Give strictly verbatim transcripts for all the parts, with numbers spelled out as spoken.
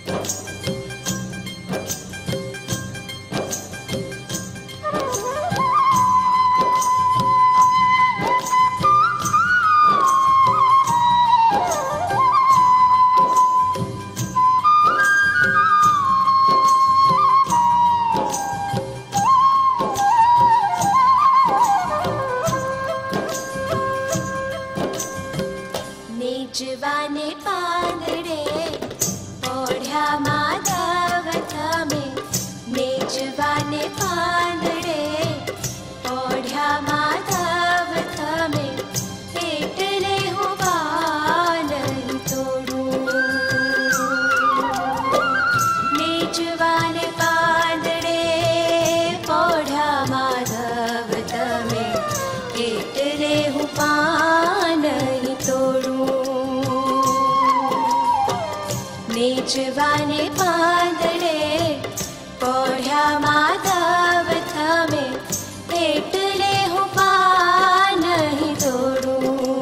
नेजवाने पांदडे ओढ्या माधव थमे नेजवाने पांदडे ओढ्या माधव थमे एटले हूँ बालही तोड़ू नेजवाने पांदडे ओढ्या माधव थमे एटले हूँ पालही तोड़ू नेजवाने पांदडे ओढ्या माधव थमे एटले हूँ पालही तोड़ू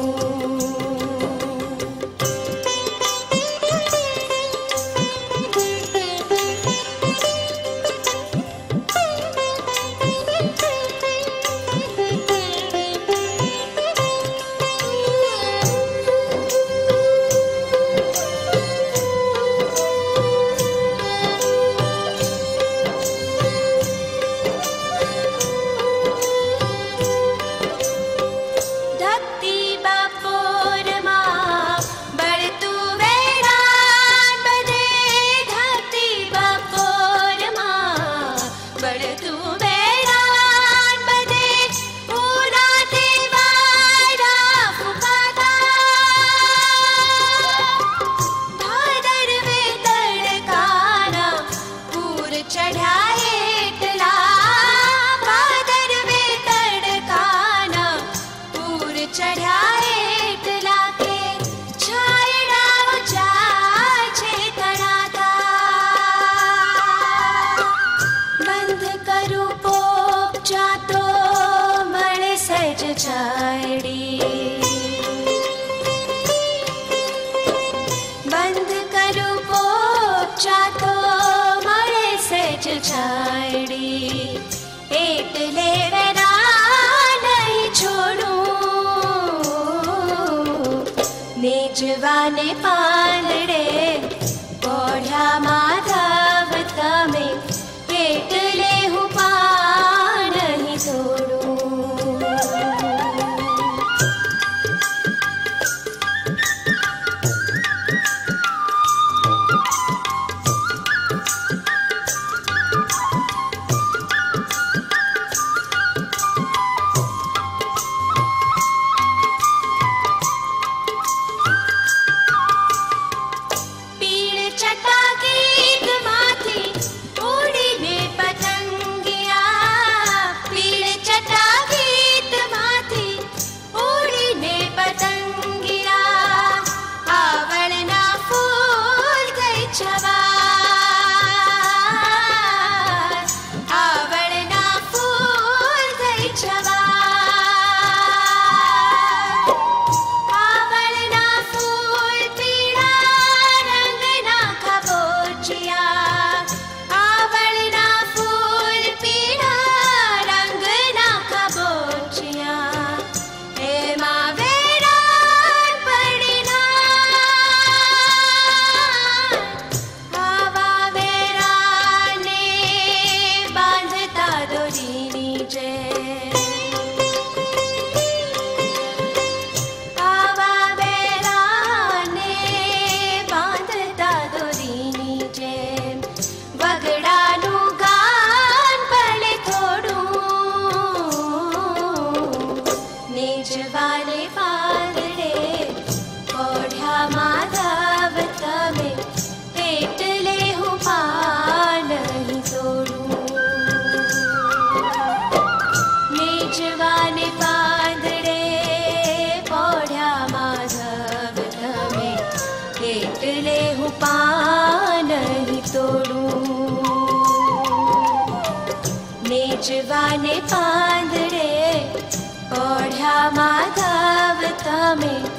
बंद करू पोपचा तो मळे सेज छायडी एटले वेरा नहीं छोड़ू नेजवाने पांदडे ओढ्या माधव थमे एटले हूँ पालही तोड़ू नेजवाने पांदडे ओढ्या माधव थमे एटले हूँ पालही तोड़ू नेजवाने पांदडे ओढ्या माधव थमे एटले हूँ पालही तोड़ू नेजवाने पांदडे ओढ्या माधव थमे